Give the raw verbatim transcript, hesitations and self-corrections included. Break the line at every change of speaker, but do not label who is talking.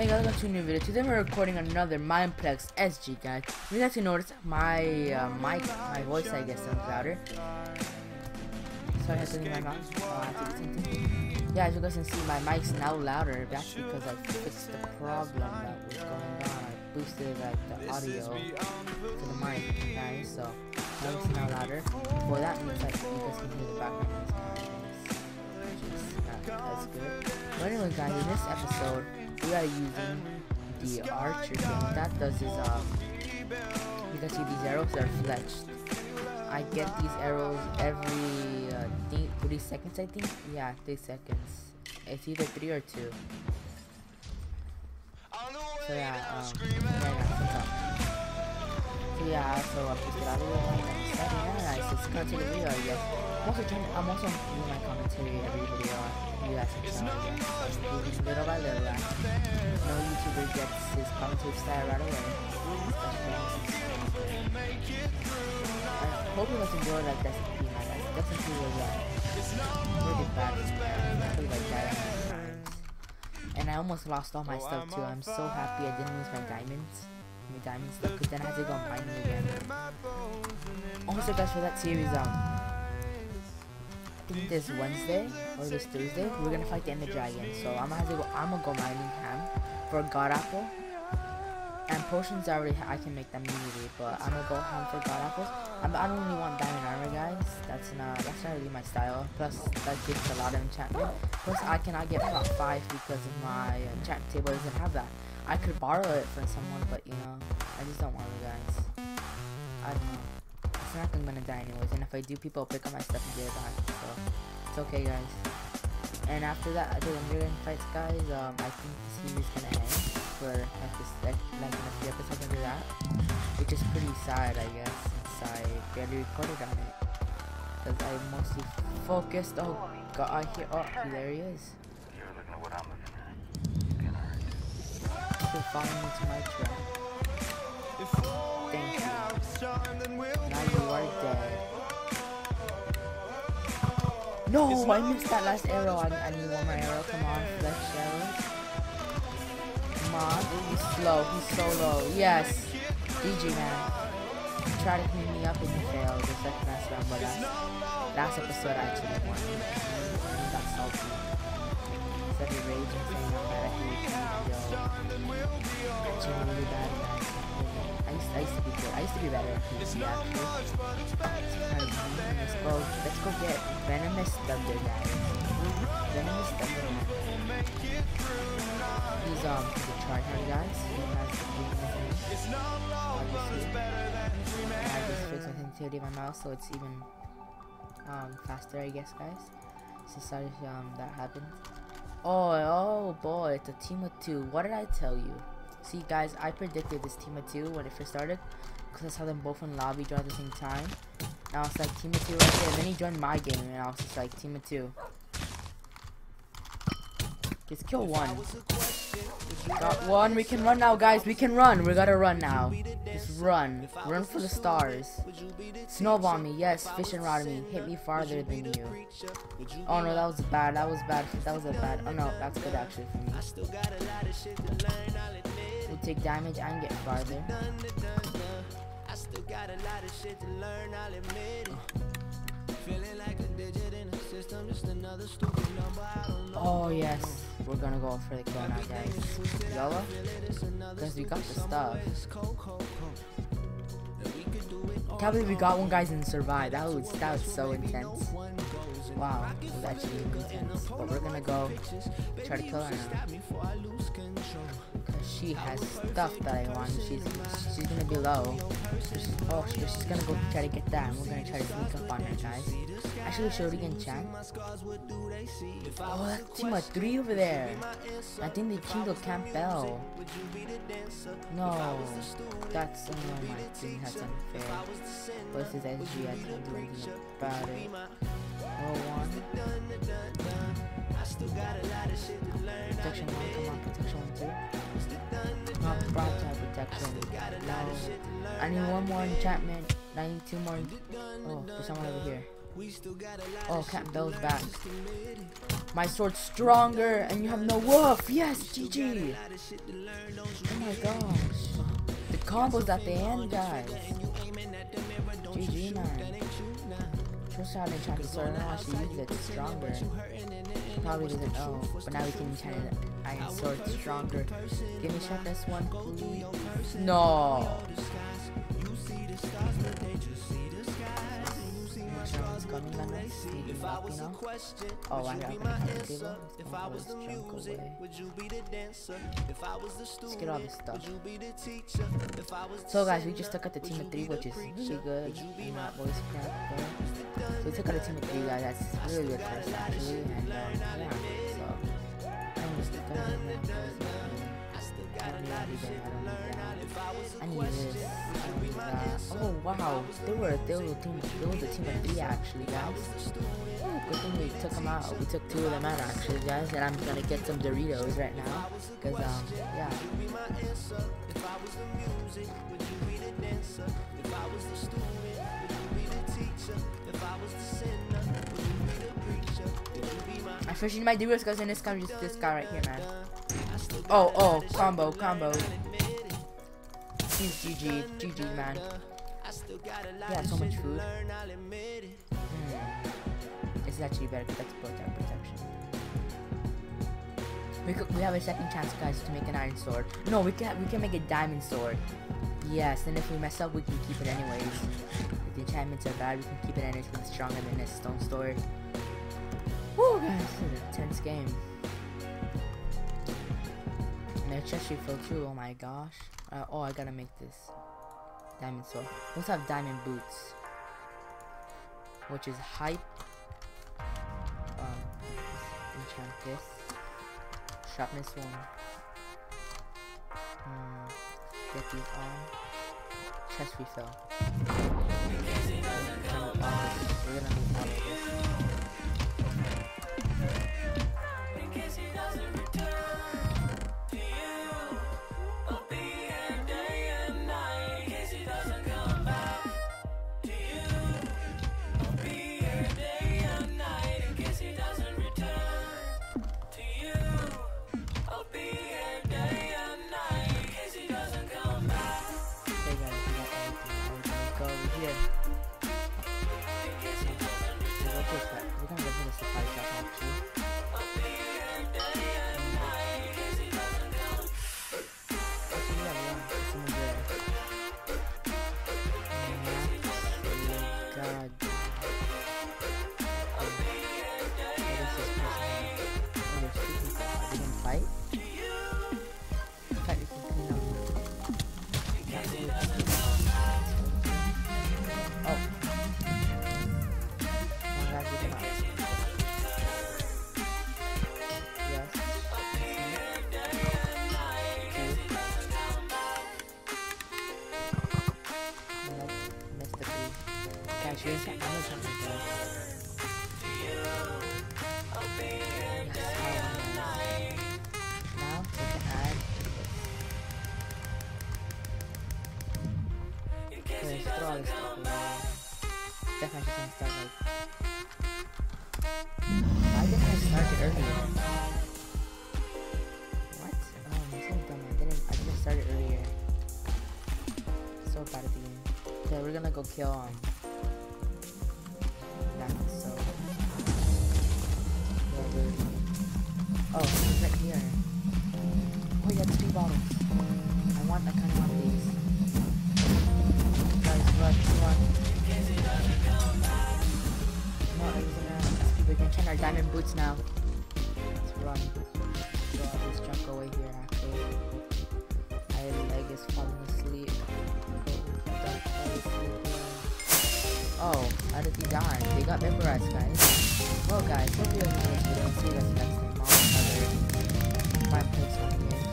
Hey guys, welcome to a new video. Today we're recording another Mineplex S G, guys. You guys can notice my uh, mic, my voice, I guess, sounds louder. Sorry, I have to leave my mouth. Oh, I have to do something. Yeah, as you guys can see, my mic's now louder. That's because I fixed the problem that was going on. I boosted like the audio to the mic, guys. So now it's now louder. Well, that means like you guys can hear the background noise, which is uh, that's good. But anyway, guys, in this episode, we are using the archer thing. What that does is, um, you can see these arrows are fletched. I get these arrows every uh, th three seconds, I think. Yeah, three seconds. It's either three or two. So yeah, um, yeah, yeah, what's up? So yeah, so I'm just get out of the way. I'm starting now. It's just cut to the video, I guess. I'm also trying. I'm also doing my commentary every video. You guys can tell, I guess. So I'm moving little by little. Right? No YouTuber gets his commentary style right away. I hope you guys enjoy like this. Man, that's definitely was uh, really bad. Really like that. And I almost lost all my stuff too. I'm so happy I didn't lose my diamonds. My diamond stuff, because then I had to go mining again. Also, guys, for that series, um. I think this Wednesday or this Thursday we're gonna fight the Ender Dragon. So I'm gonna have to go. I'm gonna go mining ham for a God Apple. And potions I already I can make them immediately, but I'm gonna go ham for God Apples. I'm, I don't really want diamond armor, guys. That's not that's not really my style. Plus that gives a lot of enchantment. Plus I cannot get top five because of my enchantment table doesn't have that. I could borrow it from someone, but you know I just don't want it, guys. I don't know. It's not I'm gonna die anyways, and if I do, people will pick up my stuff and get it back, so it's okay, guys. And after that, after the Dragon fights, guys, um, I think the series is gonna end for like this, like, like in a few episodes after that, which is pretty sad, I guess, since I barely recorded on it, because I mostly focused. Oh God, I hear. Oh, there he is.
You're looking at what I'm looking at. Getting hurt.
Still following me to my trap. Thank you. Now you are dead. No, I missed that last arrow. I, I need one more arrow. Come on, flesh arrows. Come on. He's slow. He's so low. Yes. G G, man. You try to clean me up and you failed. The second last round, but last, last episode I actually won. I got salty. Instead of rage and saying I'm mad at you, yo. Actually, really bad, guys. I used, I used to be good. I used to be better at P V P, actually. Let's go. Let's go get Venomous Thunder, guys. Venomous Thunder, man. He's um he's a tryhard, guys. He has the weakness in him. Obviously. And I just fixed my sensitivity of my mouse, so it's even um faster, I guess, guys. So sorry if um that happened. Oh, oh boy, it's a team of two. What did I tell you? See, guys, I predicted this team of two when it first started, because I saw them both in lobby join at the same time. And I was like, team of two right there. And then he joined my game, and I was just like, team of two. Just kill one. Got one. We can run now, guys. We can run. We gotta run now. Just run. Run for the stars. Snowball me. Yes. Fish and rod me. Hit me farther than you. Oh no, that was bad. That was bad. That was a bad. Oh no, that's good actually for me. We'll take damage and get farther. Oh yes, we're gonna go for the kill now, guys. Yellow, because we got the stuff. Can't believe we got one, guys, and survived. That was that was so intense. Wow, it was actually intense. But we're gonna go try to kill her now. Cause she has stuff that I want. She's she's gonna be low. She's, oh, she, she's gonna go try to get that. And we're gonna try to sneak up on her, guys. Actually, should we enchant? Oh, that's team of three over there. I think they killed Camp Bell. No, that's oh no, my team. That's unfair. What's his S G? I can't do anything about it. Oh, one. Protection one, come on, protection one two. Not broad type protection. No. I need one more enchantment. I need two more. Oh, there's someone over here. Oh, Captain Bell's back. My sword's stronger, and you have no woof. Yes, G G. Oh my gosh. The combos at the end, guys. G G, man. First time I enchant the sword, I don't know how she uses it. It's stronger. Probably doesn't know, but now we can enchant an iron sword stronger. Give me shot this one, please. No. Coming on us, sneaking up, you know. Oh, I got the table. Let's junk away. Let's get all this stuff. So guys, we just took out the team of three, which is really good. I'm not voice crack, but so we took out a team of three guys. That's really good for us actually. And um, yeah, so I'm just gonna I don't need that. I don't need that. I need this. I need that. Oh wow, they were they were a team they was a team of three actually, guys. Ooh, good thing we took them out. We took two of them out actually, guys. And I'm gonna get some Doritos right now, cause um yeah. I'm switching my Doritos because in this guy just this guy right here, man. Oh oh combo combo. He's G G, G G, man. Yeah, so much food. Mm. This is actually better because that's both our protection. We could, we have a second chance, guys, to make an iron sword. No, we can we can make a diamond sword. Yes, and if we mess up, we can keep it anyways. If the enchantments are bad, we can keep it anyways because it's stronger than this stone sword. Woo, guys, this is a tense game. And their chest refill too. Oh my gosh. Uh, oh, I gotta make this diamond sword. We also have diamond boots, which is hype. Um, enchant this. Sharpness one. Hmm. Get these on. Chest refill. We're gonna move all of this. Actually, I'm gonna try my best. Now we can add this. Okay, throw all this stuff away. Definitely just gonna start like. I didn't I started earlier. What? Oh, I'm so dumb. I didn't. I didn't start it earlier. So bad at the game. Okay, we're gonna go kill um. So oh, it's right here. Oh, you got three bottles. I want that kind of one of these. Guys, run, run. No, let's keep it. We can check our diamond boots now. Let's run. So I'll just jump away here actually. My leg is falling asleep. Oh, how did he die? They got memorized, guys. Well, guys, hope you enjoyed this video. See you guys next time on another Mineplex S G.